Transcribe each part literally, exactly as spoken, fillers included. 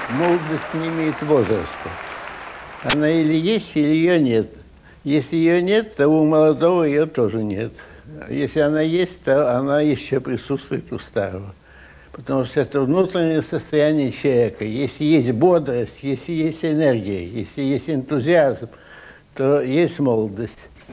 молодость не имеет возраста. Она или есть, или ее нет. Если ее нет, то у молодого ее тоже нет. Если она есть, то она еще присутствует у старого. Потому что это внутреннее состояние человека. Если есть бодрость, если есть энергия, если есть энтузиазм, то есть молодость.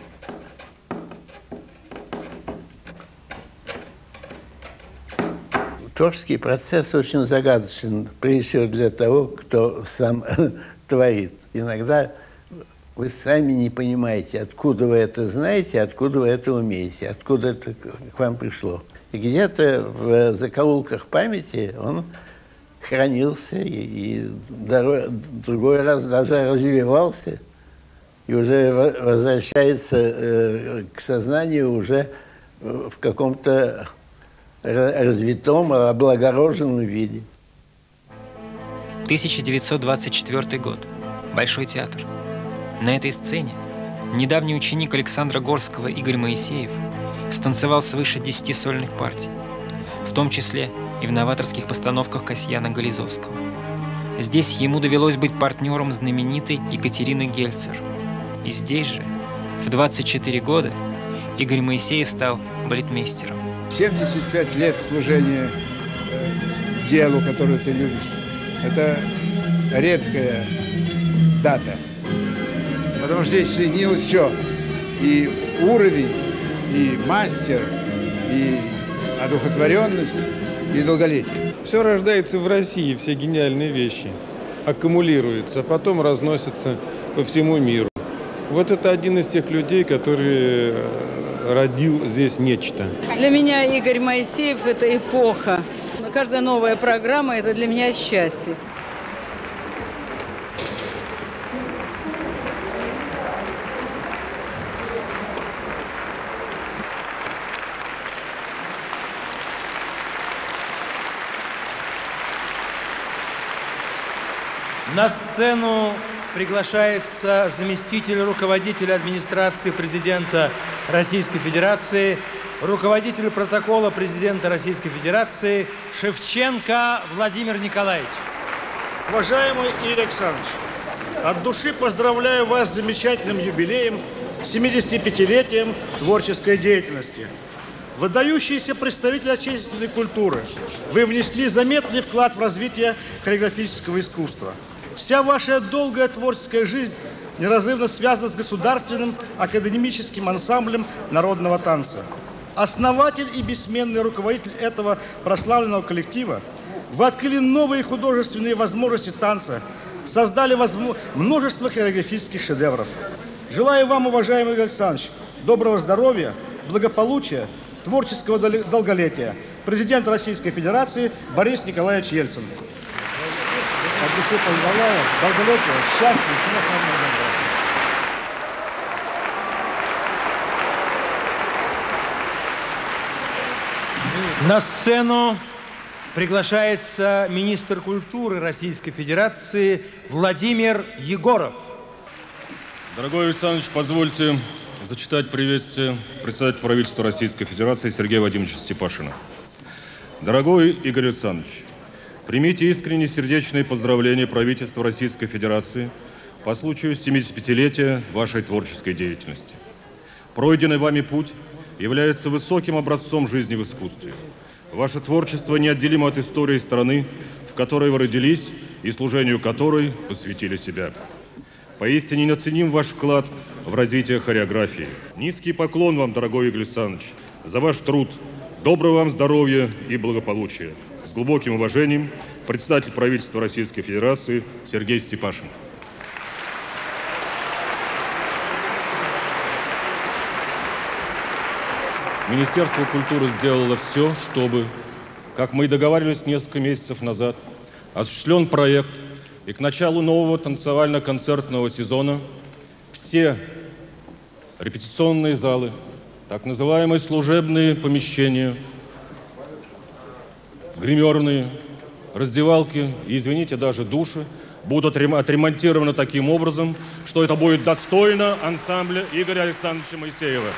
Творческий процесс очень загадочен, прежде всего для того, кто сам творит. Иногда вы сами не понимаете, откуда вы это знаете, откуда вы это умеете, откуда это к вам пришло. И где-то в закоулках памяти он хранился и, и другой раз даже развивался и уже возвращается э, к сознанию уже в каком-то развитом, облагороженном виде. тысяча девятьсот двадцать четвёртый год. Большой театр. На этой сцене недавний ученик Александра Горского Игорь Моисеев станцевал свыше десяти сольных партий, в том числе и в новаторских постановках Касьяна Голизовского. Здесь ему довелось быть партнером знаменитой Екатерины Гельцер. И здесь же, в двадцать четыре года, Игорь Моисеев стал балетмейстером. семьдесят пять лет служения э, делу, которое ты любишь, это редкая дата. Потому что здесь соединилось все. И уровень, и мастер, и одухотворенность, и долголетие. Все рождается в России, все гениальные вещи аккумулируются, а потом разносятся по всему миру. Вот это один из тех людей, который родил здесь нечто. Для меня Игорь Моисеев – это эпоха. Каждая новая программа – это для меня счастье. На сцену приглашается заместитель руководителя администрации президента Российской Федерации, руководитель протокола президента Российской Федерации Шевченко Владимир Николаевич. Уважаемый Игорь Александрович, от души поздравляю вас с замечательным юбилеем, семидесятипятилетием творческой деятельности. Выдающийся представитель отечественной культуры, вы внесли заметный вклад в развитие хореографического искусства. Вся ваша долгая творческая жизнь неразрывно связана с государственным академическим ансамблем народного танца. Основатель и бессменный руководитель этого прославленного коллектива, вы открыли новые художественные возможности танца, создали возможно... множество хореографических шедевров. Желаю вам, уважаемый Игорь Александрович, доброго здоровья, благополучия, творческого долголетия. Президент Российской Федерации Борис Николаевич Ельцин. От души поздравляю, долголетия, счастья, всего самого доброго. На сцену приглашается министр культуры Российской Федерации Владимир Егоров. Дорогой Александр Ильич, позвольте зачитать приветствие председателя правительства Российской Федерации Сергея Вадимовича Степашина. Дорогой Игорь Александрович, примите искренние сердечные поздравления правительства Российской Федерации по случаю семидесятипятилетия вашей творческой деятельности. Пройденный вами путь является высоким образцом жизни в искусстве. Ваше творчество неотделимо от истории страны, в которой вы родились и служению которой посвятили себя. Поистине неоценим ваш вклад в развитие хореографии. Низкий поклон вам, дорогой Игорь Александрович, за ваш труд. Доброго вам здоровья и благополучия. С глубоким уважением, председатель правительства Российской Федерации Сергей Степашин. Министерство культуры сделало все, чтобы, как мы и договаривались несколько месяцев назад, осуществлен проект, и к началу нового танцевально-концертного сезона все репетиционные залы, так называемые служебные помещения, гримерные, раздевалки и, извините, даже души будут отремонтированы таким образом, что это будет достойно ансамбля Игоря Александровича Моисеева.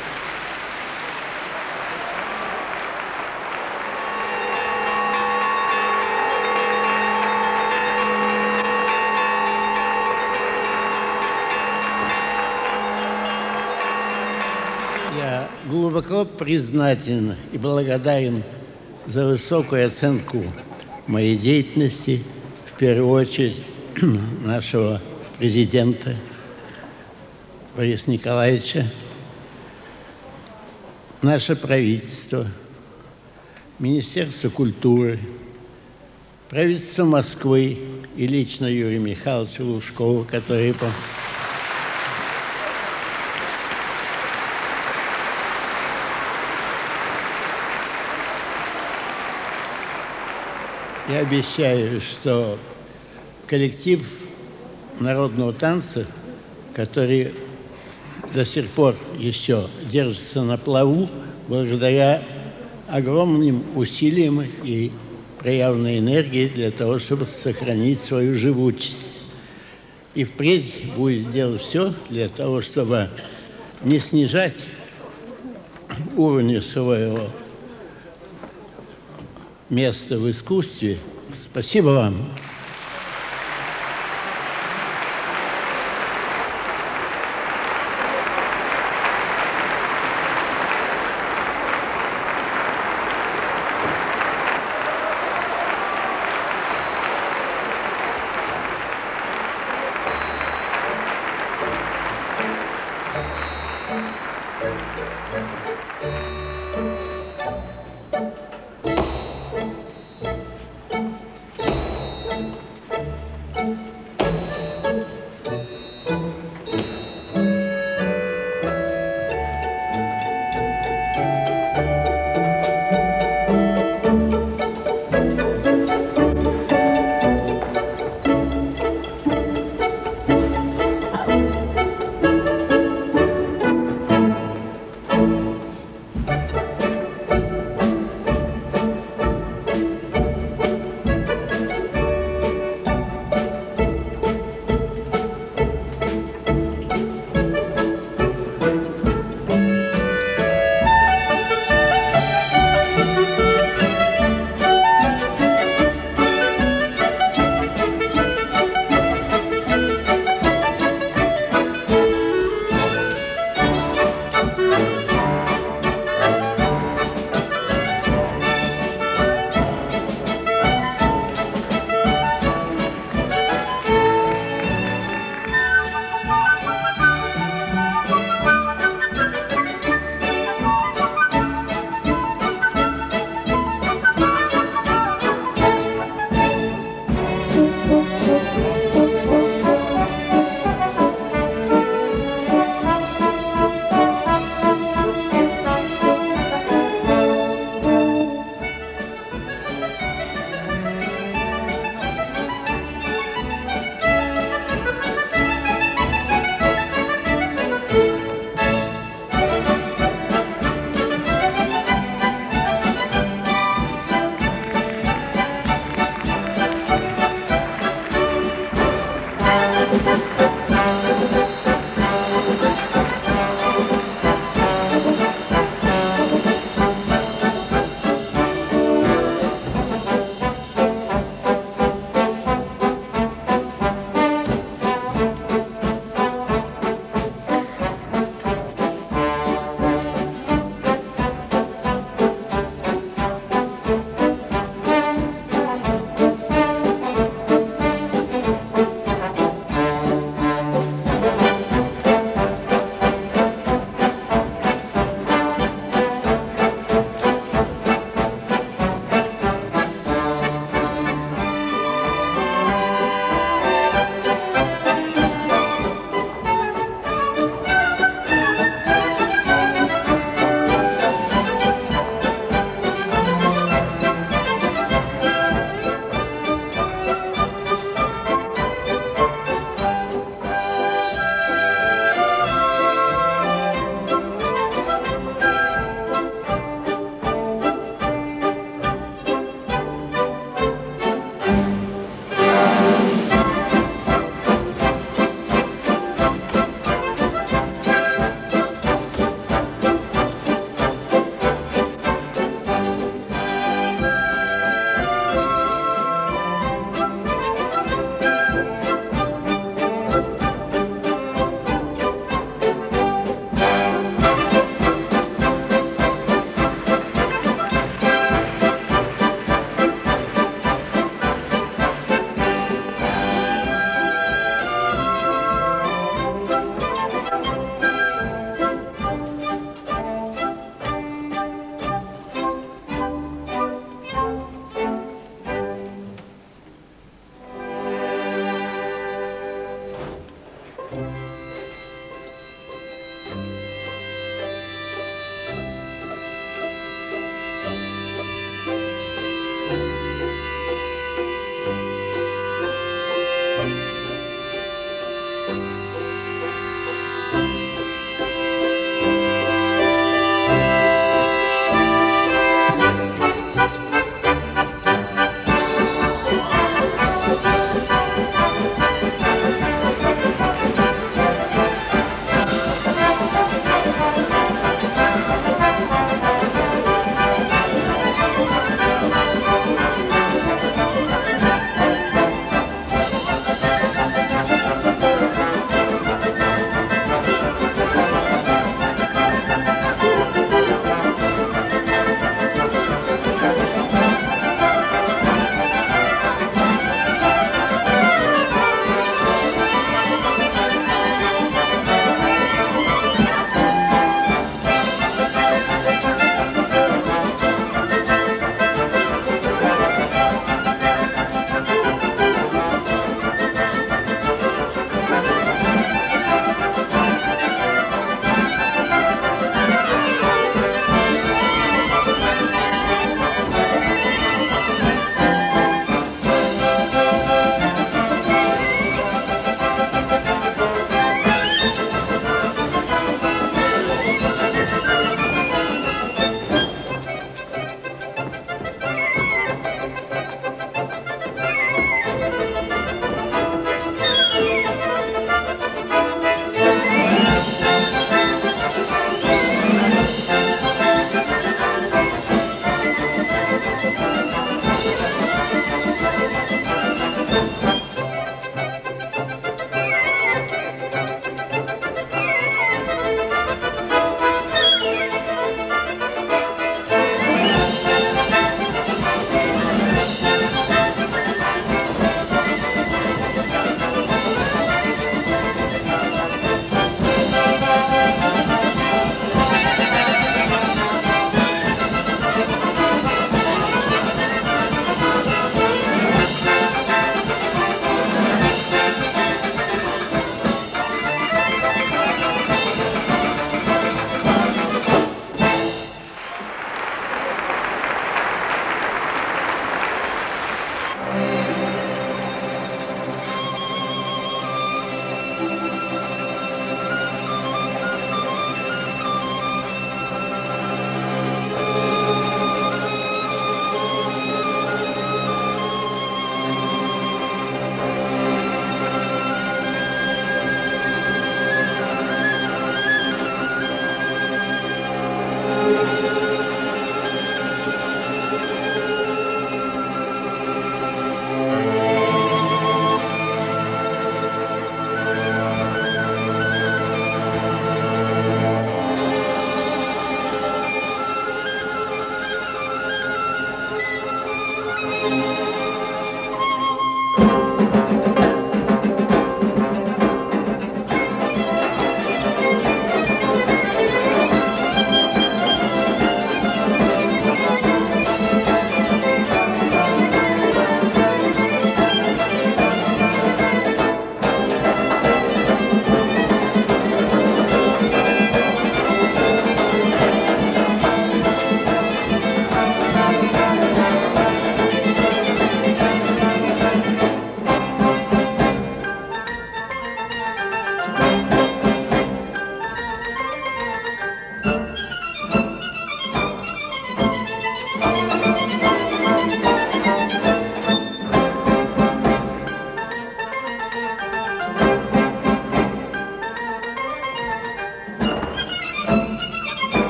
глубоко признателен и благодарен за высокую оценку моей деятельности, в первую очередь нашего президента Бориса Николаевича, наше правительство, Министерство культуры, правительство Москвы и лично Юрия Михайловича Лужкова, который... Я обещаю, что коллектив народного танца, который до сих пор еще держится на плаву, благодаря огромным усилиям и проявленной энергии для того, чтобы сохранить свою живучесть. И впредь будет делать все для того, чтобы не снижать уровень своего места в искусстве. Спасибо вам.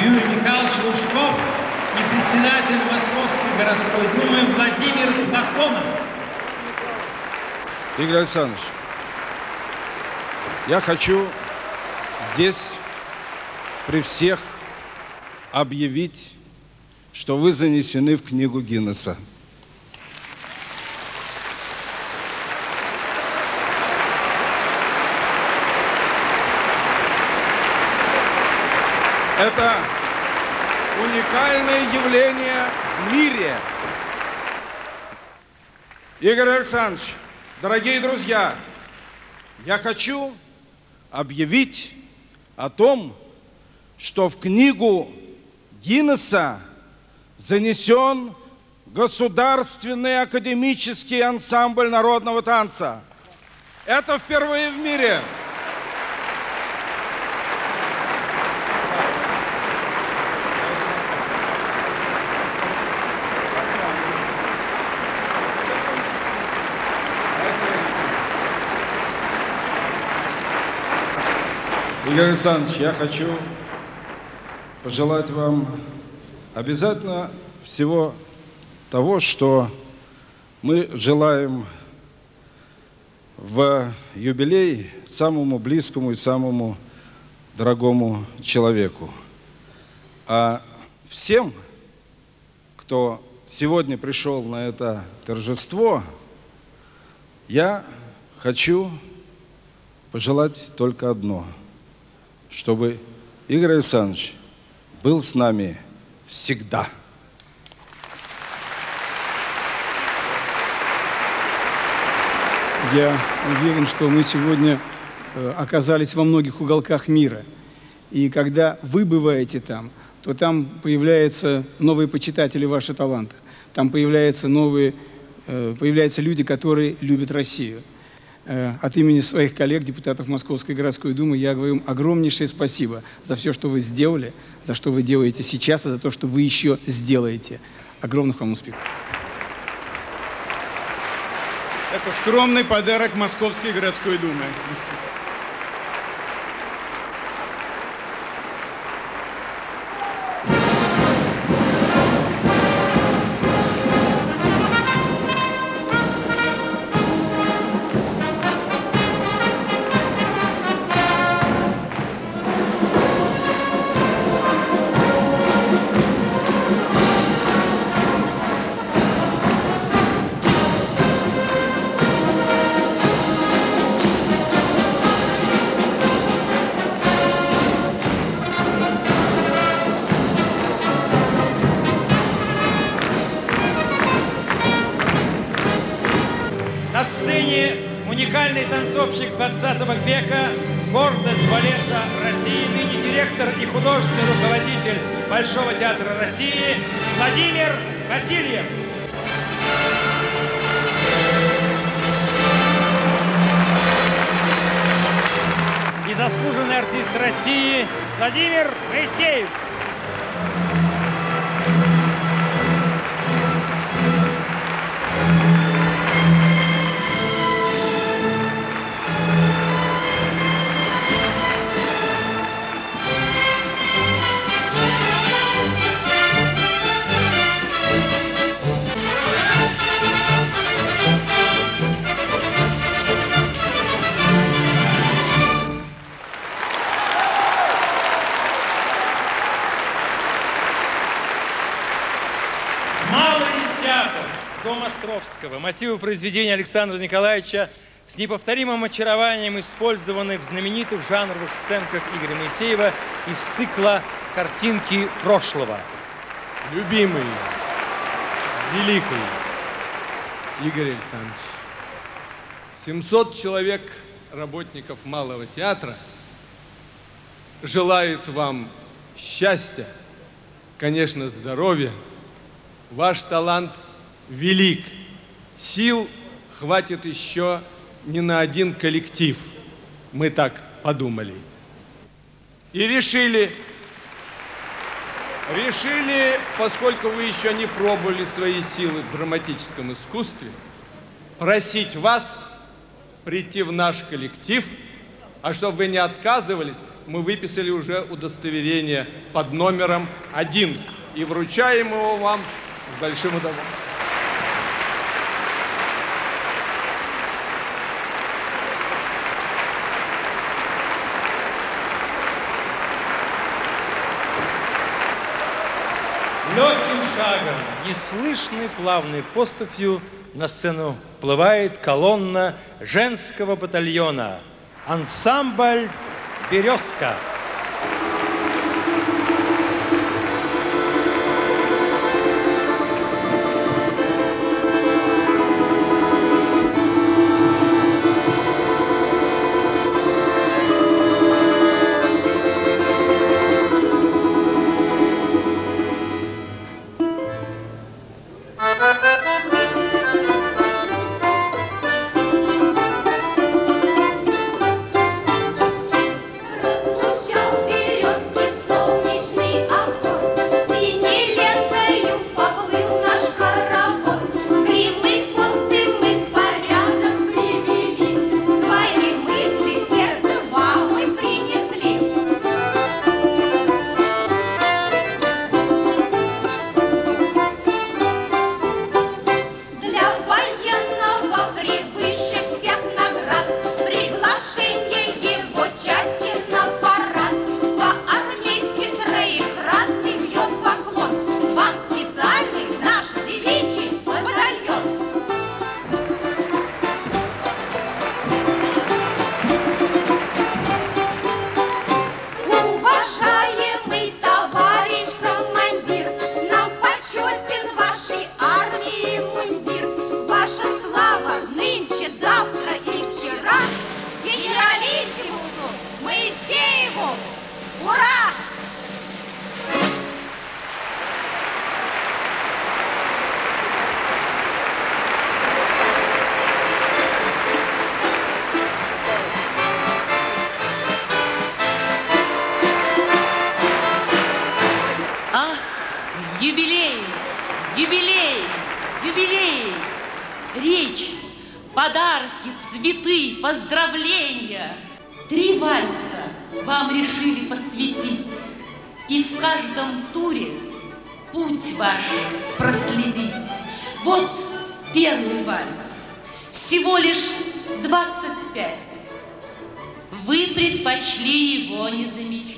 Юрий Михайлович Лужков и председатель Московской городской думы Владимир Баконов. Игорь Александрович, я хочу здесь при всех объявить, что вы занесены в книгу Гиннесса. Это уникальное явление в мире. Игорь Александрович, дорогие друзья, я хочу объявить о том, что в книгу Гиннесса занесен Государственный академический ансамбль народного танца. Это впервые в мире. Игорь Александрович, я хочу пожелать вам обязательно всего того, что мы желаем в юбилей самому близкому и самому дорогому человеку. А всем, кто сегодня пришел на это торжество, я хочу пожелать только одно – чтобы Игорь Александрович был с нами всегда. Я уверен, что мы сегодня оказались во многих уголках мира. И когда вы бываете там, то там появляются новые почитатели вашего таланта. Там появляются новые, появляются люди, которые любят Россию. От имени своих коллег, депутатов Московской городской думы, я говорю им огромнейшее спасибо за все, что вы сделали, за что вы делаете сейчас, и за то, что вы еще сделаете. Огромных вам успехов. Это скромный подарок Московской городской думы. На сцене уникальный танцовщик двадцатого века, гордость балета России, ныне директор и художественный руководитель Большого театра России Владимир Васильев. И заслуженный артист России Владимир Моисеев. Дом Островского. Мотивы произведения Александра Николаевича с неповторимым очарованием использованы в знаменитых жанровых сценках Игоря Моисеева из цикла «Картинки прошлого». Любимый, великий Игорь Александрович, семьсот человек работников Малого театра желают вам счастья, конечно, здоровья. Ваш талант велик. Сил хватит еще не на один коллектив. Мы так подумали. И решили, решили, поскольку вы еще не пробовали свои силы в драматическом искусстве, просить вас прийти в наш коллектив А чтобы вы не отказывались, мы выписали уже удостоверение под номером один и вручаем его вам с большим удовольствием. Легким шагом, неслышной плавной поступью на сцену вплывает колонна женского батальона. Ансамбль «Березка». Юбилей, юбилей, юбилей, речь, подарки, цветы, поздравления. Три вальса вам решили посвятить, и в каждом туре путь ваш проследить. Вот первый вальс, всего лишь двадцать пять. Вы предпочли его не замечать.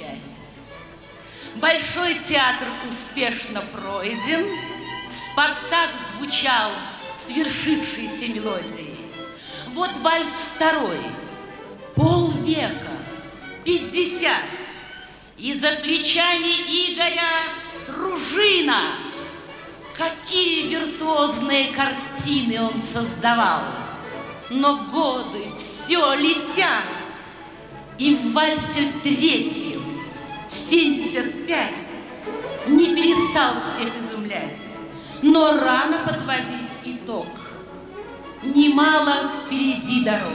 Большой театр успешно пройден, «Спартак» звучал свершившейся мелодией. Вот вальс второй, полвека, пятьдесят, и за плечами Игоря дружина. Какие виртуозные картины он создавал! Но годы все летят, и в вальсе третьем, в семьдесят пять, не перестал всех изумлять. Но рано подводить итог. Немало впереди дорог.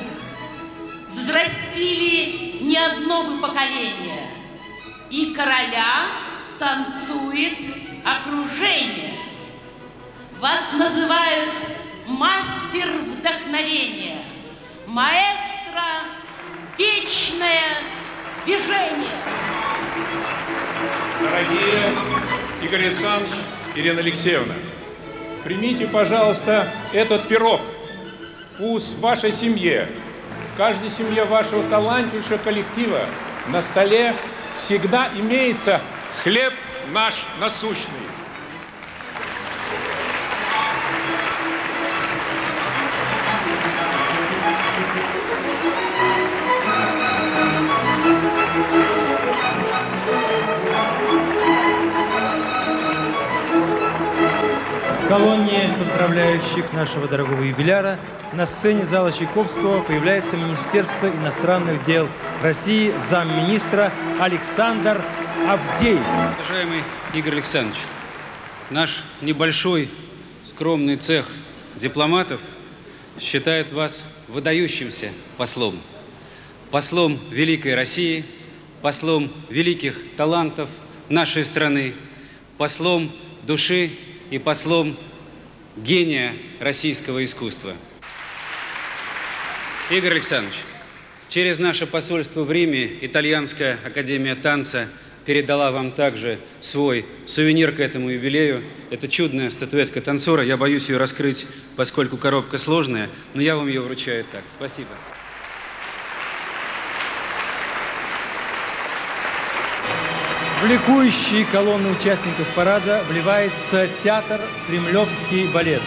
Взрастили не одно бы поколение, и короля танцует окружение. Вас называют мастер вдохновения, маэстро вечное движение. Дорогие Игорь Александрович, Ирина Алексеевна, примите, пожалуйста, этот пирог. Пусть в вашей семье, в каждой семье вашего талантливейшего коллектива на столе всегда имеется хлеб наш насущный. В колонне поздравляющих нашего дорогого юбиляра на сцене зала Чайковского появляется Министерство иностранных дел России, замминистра Александр Авдеев. Уважаемый Игорь Александрович, наш небольшой скромный цех дипломатов считает вас выдающимся послом. Послом великой России, послом великих талантов нашей страны, послом души и послом гения российского искусства. Игорь Александрович, Через наше посольство в Риме Итальянская академия танца передала вам также свой сувенир к этому юбилею. Это чудная статуэтка танцора. Я боюсь ее раскрыть, поскольку коробка сложная, но я вам ее вручаю так. Спасибо. В ликующие колонны участников парада вливается театр «Кремлевский балет».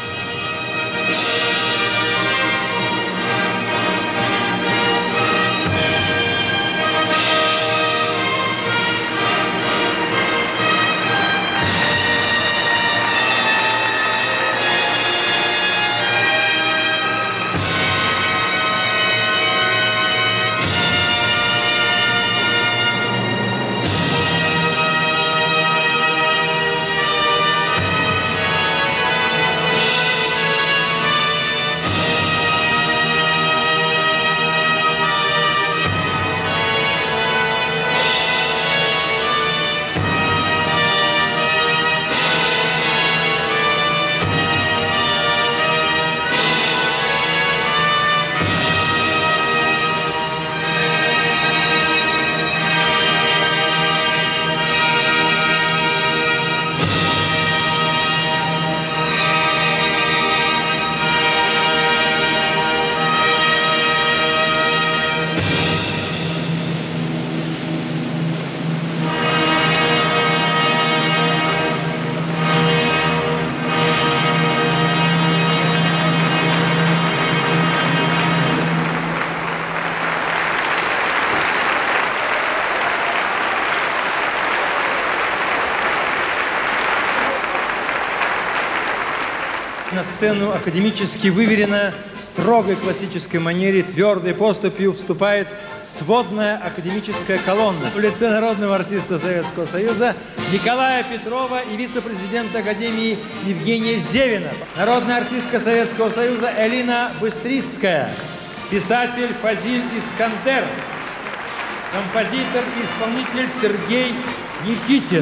На сцену академически выверено, в строгой классической манере, твердой поступью вступает сводная академическая колонна в лице народного артиста Советского Союза Николая Петрова и вице-президента Академии Евгения Зевина, народная артистка Советского Союза Элина Быстрицкая, писатель Фазиль Искандер, композитор и исполнитель Сергей Никитин.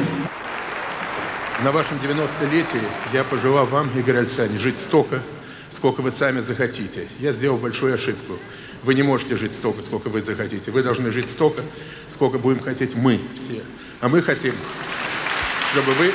На вашем девяностолетии я пожелал вам, Игорь Александрович, жить столько, сколько вы сами захотите. Я сделал большую ошибку. Вы не можете жить столько, сколько вы захотите. Вы должны жить столько, сколько будем хотеть мы все. А мы хотим, чтобы вы...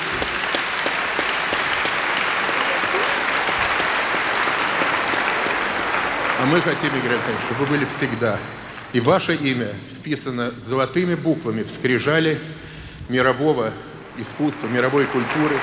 А мы хотим, Игорь Александрович, чтобы вы были всегда. И ваше имя вписано золотыми буквами в скрижали мирового искусства, мировой культуры.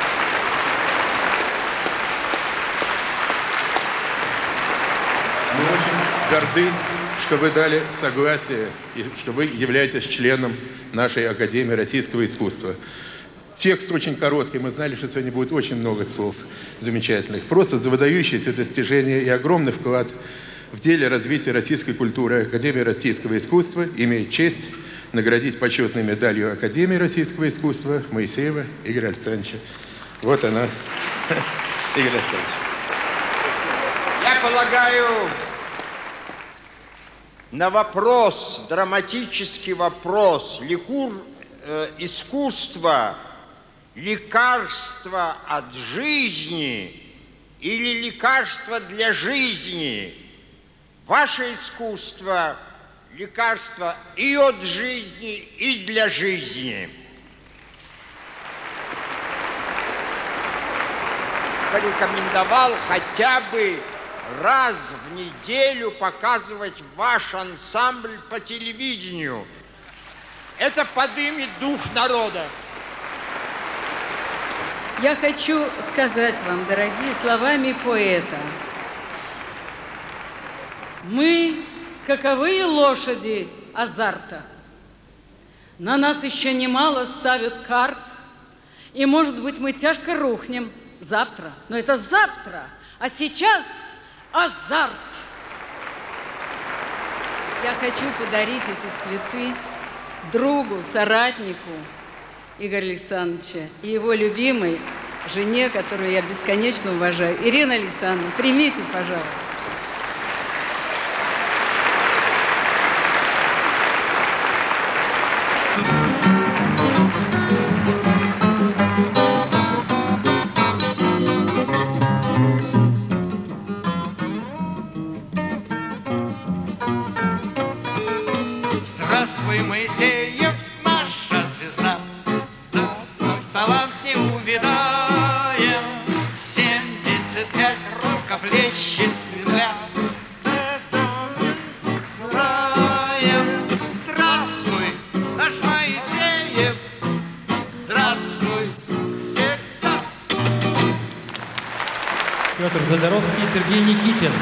Мы очень горды, что вы дали согласие и что вы являетесь членом нашей Академии российского искусства. Текст очень короткий, мы знали, что сегодня будет очень много слов замечательных. Просто за выдающиеся достижения и огромный вклад в деле развития российской культуры Академия российского искусства имеет честь наградить почетной медалью Академии российского искусства Моисеева Игоря Александровича. Вот она, Игорь Александрович. Я полагаю, на вопрос, драматический вопрос, ликур э, искусства, лекарство от жизни или лекарство для жизни, ваше искусство – лекарство и от жизни, и для жизни. Порекомендовал хотя бы раз в неделю показывать ваш ансамбль по телевидению. Это поднимет дух народа. Я хочу сказать вам, дорогие, словами поэта. Мы скаковые лошади азарта. На нас еще немало ставят карт, и, может быть, мы тяжко рухнем завтра. Но это завтра, а сейчас азарт. Я хочу подарить эти цветы другу, соратнику Игоря Александровича и его любимой жене, которую я бесконечно уважаю. Ирина Александровна, примите, пожалуйста. видаем, семьдесят пять рукоплещет ряд. Здравствуй, наш Моисеев, здравствуй всегда. Петр Тодоровский, Сергей Никитин.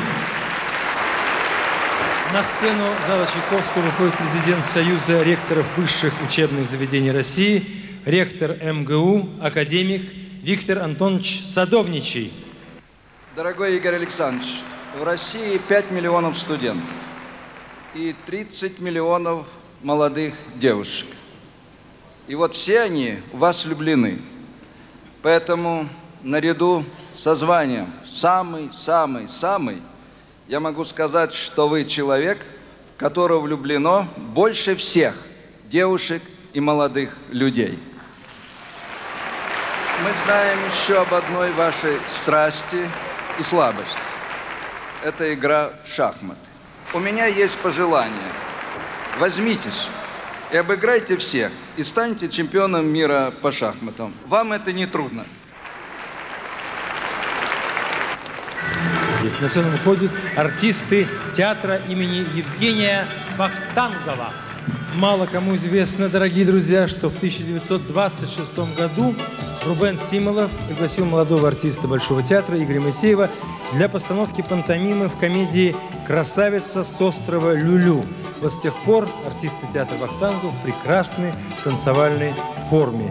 На сцену зала Чайковского выходит президент Союза ректоров высших учебных заведений России, ректор эм гэ у, академик Виктор Антонович Садовничий. Дорогой Игорь Александрович, в России пять миллионов студентов и тридцать миллионов молодых девушек. И вот все они в вас влюблены. Поэтому наряду со званием самый-самый-самый я могу сказать, что вы человек, в которого влюблено больше всех девушек и молодых людей. Мы знаем еще об одной вашей страсти и слабости. Это игра в шахматы. У меня есть пожелание. Возьмитесь и обыграйте всех, и станьте чемпионом мира по шахматам. Вам это не трудно. На сцену выходят артисты театра имени Евгения Вахтангова. Мало кому известно, дорогие друзья, что в тысяча девятьсот двадцать шестом году Рубен Симолов пригласил молодого артиста Большого театра Игоря Моисеева для постановки пантомимы в комедии «Красавица с острова Люлю». Вот с тех пор артисты театра Вахтангов в прекрасной танцевальной форме.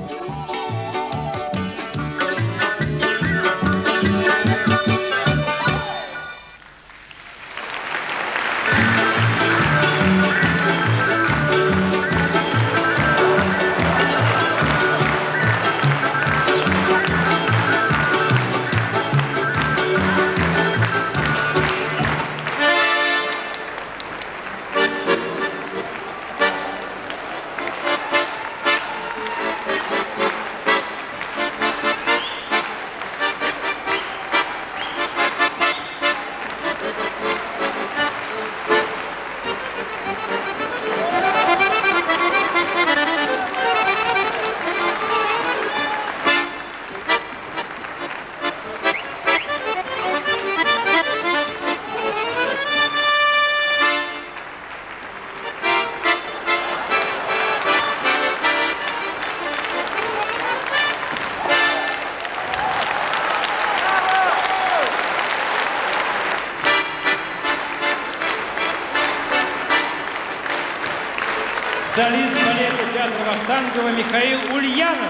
Солист балета театра Вахтангова Михаил Ульянов.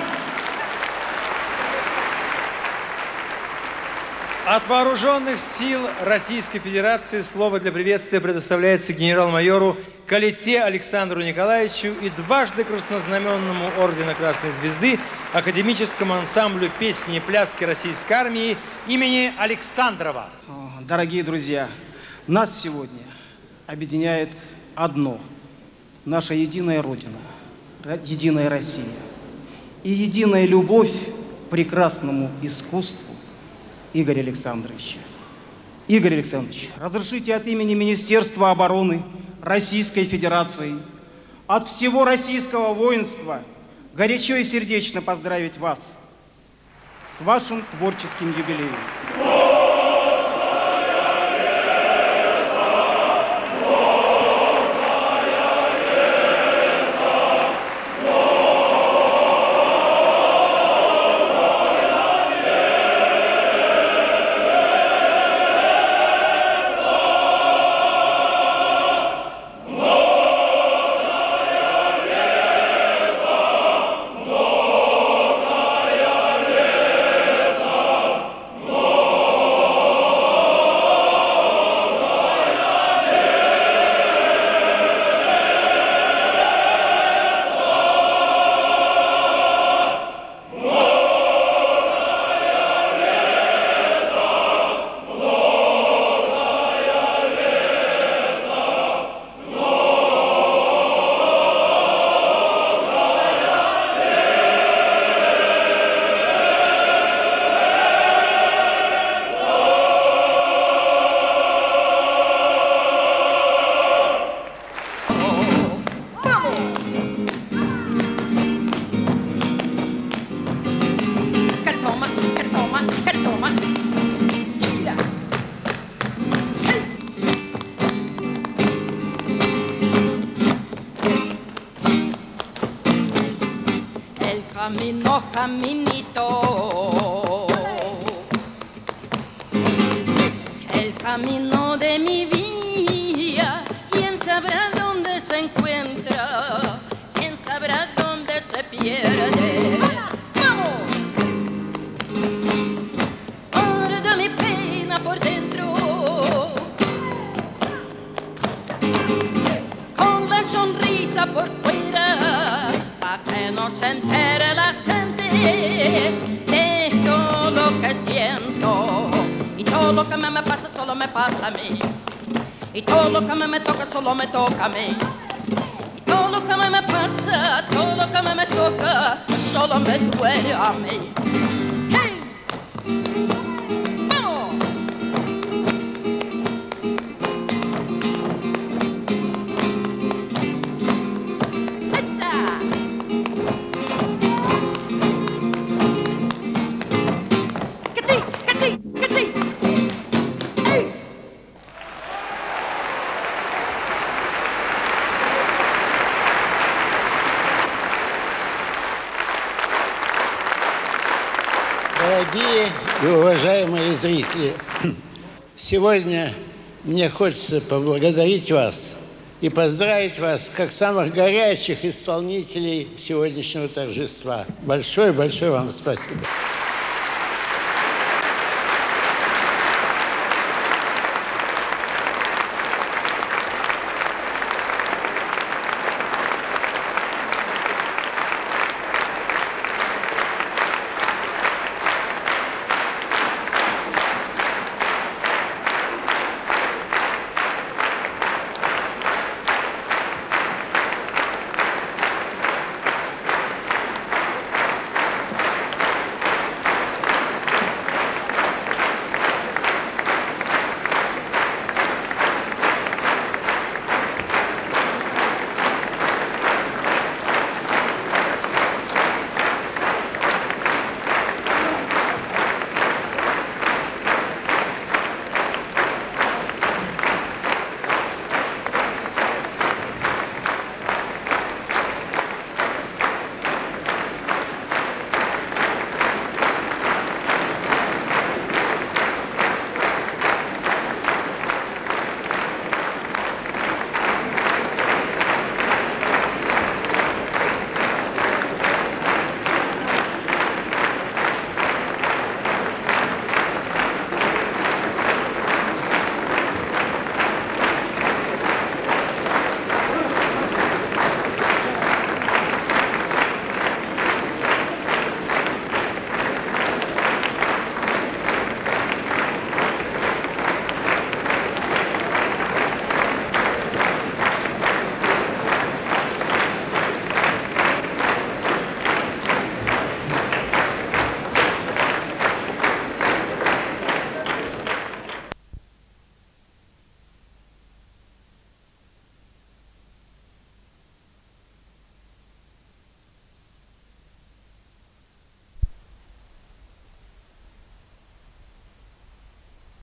От Вооруженных сил Российской Федерации слово для приветствия предоставляется генерал-майору Калите Александру Николаевичу и дважды краснознаменному ордена Красной Звезды академическому ансамблю песни и пляски Российской армии имени Александрова. Дорогие друзья, нас сегодня объединяет одно – наша единая Родина, единая Россия и единая любовь к прекрасному искусству Игоря Александровича. Игорь Александрович, разрешите от имени Министерства обороны Российской Федерации, от всего российского воинства горячо и сердечно поздравить вас с вашим творческим юбилеем. Oh caminito, el camino de mi vida. ¿Quién sabrá dónde se encuentra? ¿Quién sabrá dónde se pierde? ¡Vamos! Guarda mi pena por dentro, con la sonrisa por fuera, pa' que no se entere la gente de todo lo que siento. Y todo lo que a mí me pasa solo me pasa a mí. Y todo lo que a mí me toca solo me toca a mí. Y todo lo que a mí me pasa, todo lo que a mí me toca solo me duele a mí. ¡Hey! ¡Vamos! ¡Esta! ¡Que sí! ¡Que sí! ¡Que sí! ¡Hey! Дорогие и уважаемые зрители, сегодня мне хочется поблагодарить вас и поздравить вас как самых горячих исполнителей сегодняшнего торжества. Большое-большое вам спасибо.